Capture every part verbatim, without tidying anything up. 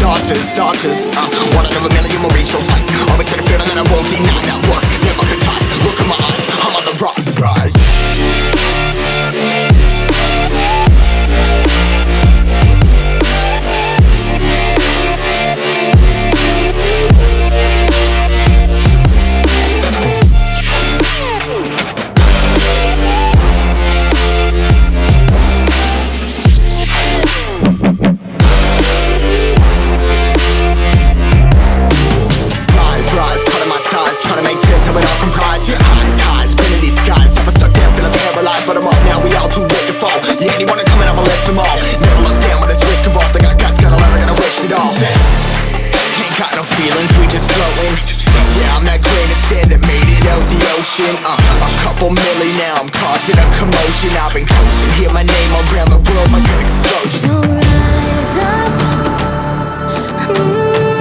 starters, starters uh, One out of a million will reach those heights. Always had a feeling that I won't deny that work never could toss. Look in my eyes, I'm on the rise, rise. Trying to make sense of it all comprised. Yeah, highs, highs, been in these skies. Never stuck down, feeling paralyzed, but I'm up now, we all too late to fall. Yeah, anyone coming, I'ma lift them all. Never look down when there's risk involved. I got guts, got a lot, I gotta wish it all. Ain't got no feelings, we just flowing. Yeah, I'm that grain of sand that made it out the ocean. uh, A couple milli now, I'm causing a commotion. I've been coasting, hear my name all around the world like an explosion. So rise up, mm.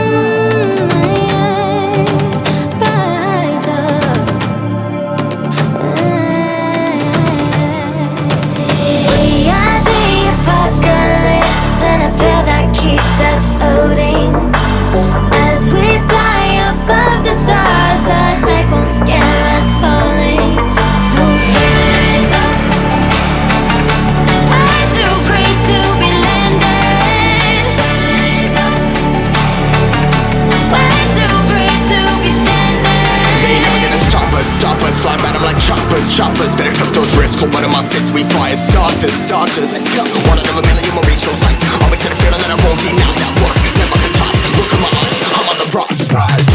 Keeps us floating as we fly above the stars. The light won't scare us falling. So rise up. I'm too great to be landed. Rise up. Way too great to be standing. They ain't never gonna stop us, stop us. Fly at 'em like choppers, choppers. Better cut those risks. Hold one of my fists, we fire starters, starters. Let's go. One out of a million will reach those heights. Always had a feeling that I won't deny that work never could toss. Look in my eyes, I'm on the rise, rise.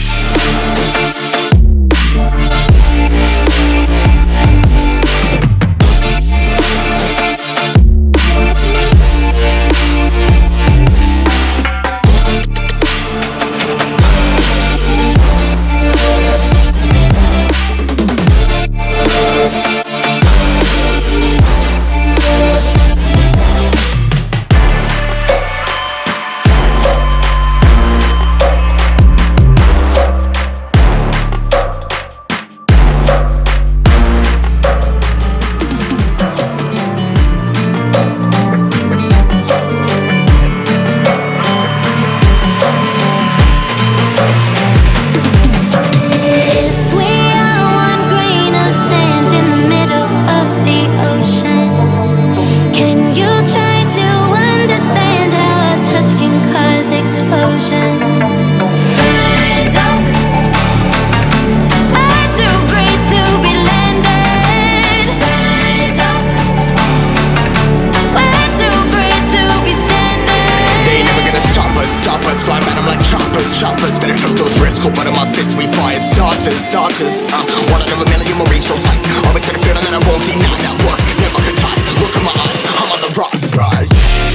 Choppers, better cut those risks. Hold one of my fists, we fire starters, starters. uh, One out of a million will reach those heights. Always had a feeling that I won't deny that work never could toss. Look in my eyes, I'm on the rise, rise.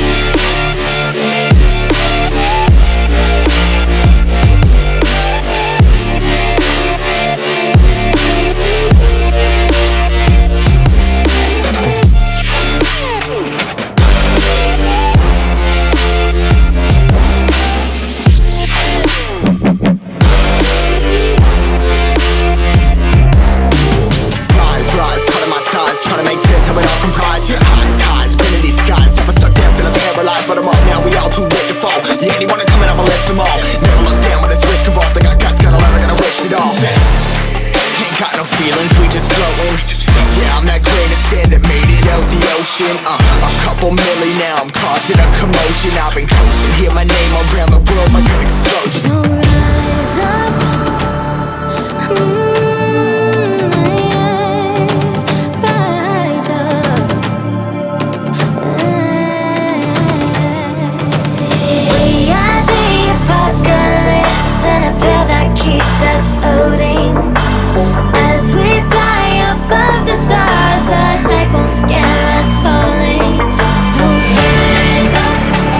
Trying to make sense of it all comprised. Yeah, highs, highs, been in these skies. Never stuck down, feeling paralyzed, but I'm up now, we all too late to fall. Yeah, anyone coming, I'ma lift them all. Never look down when there's risk involved. I got guts, got a lot, I gotta wish it all. Ain't got no feelings, we just flowing. Yeah, I'm that grain of sand that made it out the ocean. uh, A couple milli now, I'm causing a commotion. I've been coasting, hear my name all around the world like an explosion. So rise up, mm. Keeps us floating as we fly above the stars. The light won't scare us falling. So rise up.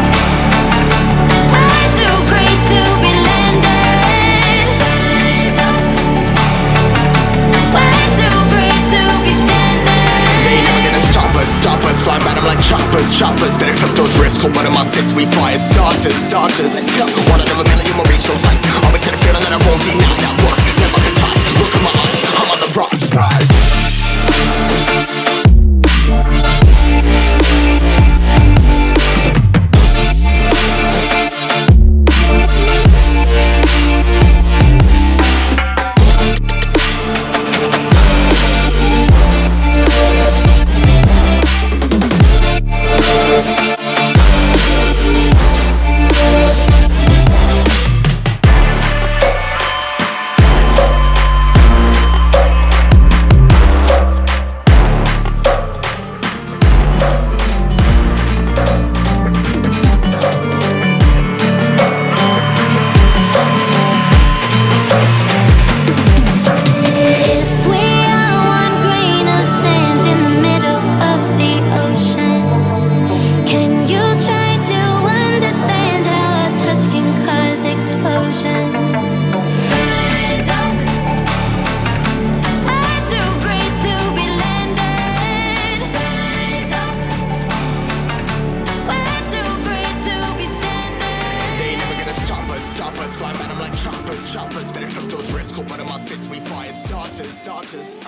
I'm too great to be landed. Rise up. Way too great to be standing. They ain't never gonna stop us, stop us. Fly at 'em like choppers, choppers. Better cut those risks. Hold one of my fists, we fire starters, starters. Let's go. One out of a million will reach those heights. Always had a feeling that I won't deny that work never could toss. Look in my eyes, I'm on the rise, rise. answers.